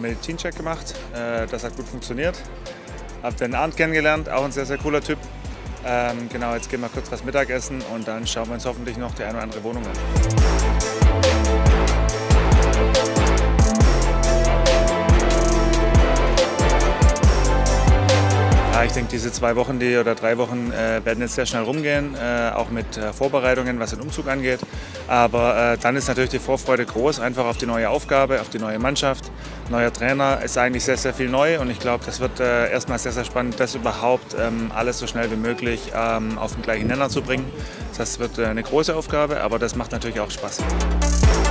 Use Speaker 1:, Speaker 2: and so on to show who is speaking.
Speaker 1: Medizincheck gemacht. Das hat gut funktioniert. Habe den Arndt kennengelernt, auch ein sehr, sehr cooler Typ. Genau, jetzt gehen wir kurz was Mittagessen und dann schauen wir uns hoffentlich noch die eine oder andere Wohnung an. Ja, ich denke, diese 2 Wochen oder 3 Wochen werden jetzt sehr schnell rumgehen, auch mit Vorbereitungen, was den Umzug angeht. Aber dann ist natürlich die Vorfreude groß, einfach auf die neue Aufgabe, auf die neue Mannschaft. Neuer Trainer, ist eigentlich sehr, sehr viel neu und ich glaube, das wird erstmal sehr, sehr spannend, das überhaupt alles so schnell wie möglich auf den gleichen Nenner zu bringen. Das wird eine große Aufgabe, aber das macht natürlich auch Spaß.